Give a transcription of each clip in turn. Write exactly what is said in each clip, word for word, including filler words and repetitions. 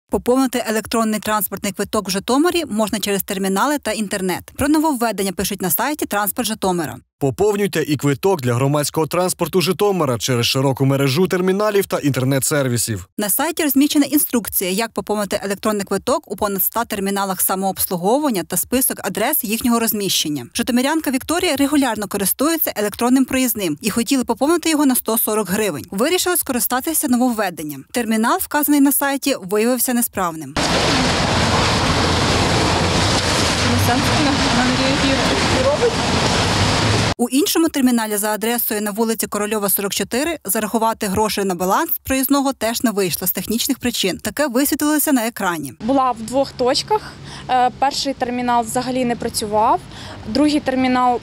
Поповнити електронний транспортний квиток в Житомирі можна через термінали та інтернет. Про нововведення пишуть на сайті «Транспорт Житомира». Поповнюйте і квиток для громадського транспорту Житомира через широку мережу терміналів та інтернет-сервісів. На сайті розміщена інструкція, як поповнити електронний квиток у понад ста терміналах самообслуговування та список адрес їхнього розміщення. Житомирянка Вікторія регулярно користується електронним проїзним і хотіли поповнити його на сто сорок гривень. Вирішили скористатися нововведенням. Термінал, вказаний на сайті, виявився несправним. У іншому терміналі за адресою на вулиці Корольова, сорок чотири зарахувати гроші на баланс проїзного теж не вийшло з технічних причин. Таке висвітлилося на екрані. Була в двох точках. Перший термінал взагалі не працював, другий термінал,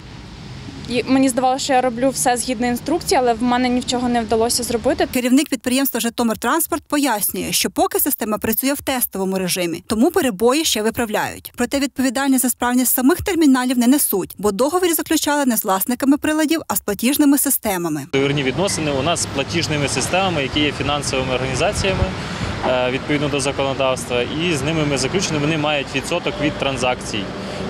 мені здавалося, що я роблю все згідно інструкції, але в мене нічого не вдалося зробити. Керівник підприємства «Житомиртранспорт» пояснює, що поки система працює в тестовому режимі, тому перебої ще виправляють. Проте відповідальність за справність самих терміналів не несуть, бо договір заключали не з власниками приладів, а з платіжними системами. Договірні відносини у нас з платіжними системами, які є фінансовими організаціями, відповідно до законодавства, і з ними ми заключені, вони мають відсоток від транзакцій.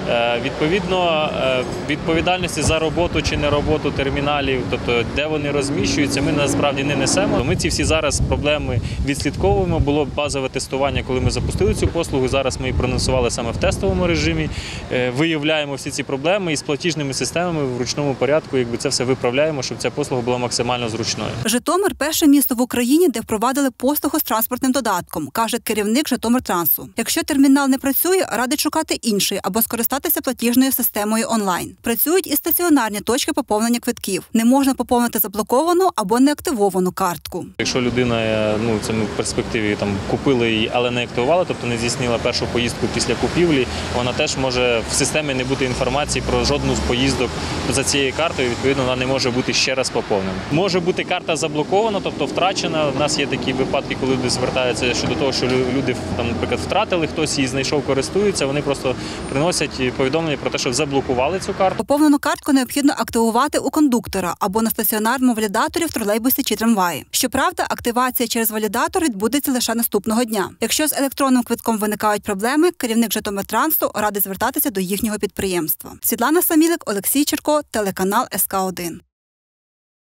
Відповідно, відповідальності за роботу чи не роботу терміналів, тобто де вони розміщуються, ми насправді не несемо. Ми ці всі зараз проблеми відслідковуємо. Було базове тестування, коли ми запустили цю послугу. Зараз ми її проанонсували саме в тестовому режимі. Виявляємо всі ці проблеми і з платіжними системами в ручному порядку, якби це все виправляємо, щоб ця послуга була максимально зручною. Житомир – перше місто в Україні, де впровадили послугу з транспортним додатком, каже керівник Житомиртрансу. Якщо термінал не працює, радить шукати інший або скористатися платіжною системою онлайн. Працюють і стаціонарні точки поповнення квитків. Не можна поповнити заблоковану або неактивовану картку. Якщо людина, ну це ми в перспективі там купили її, але не активувала, тобто не здійснила першу поїздку після купівлі, вона теж може в системі не бути інформації про жодну з поїздок за цією картою, відповідно, вона не може бути ще раз поповнена. Може бути карта заблокована, тобто втрачена. У нас є такі випадки, коли люди звертаються щодо того, що люди там, наприклад, втратили, хтось її знайшов, користується, вони просто приносять повідомлення про те, що заблокували цю карту. Поповнену картку необхідно активувати у кондуктора або на стаціонарному валідаторі в тролейбусі чи трамваї. Щоправда, активація через валідатор відбудеться лише наступного дня. Якщо з електронним квитком виникають проблеми, керівник Житомиртрансу радить звертатися до їхнього підприємства. Світлана Самілик, Олексій Черко, телеканал ес ка один.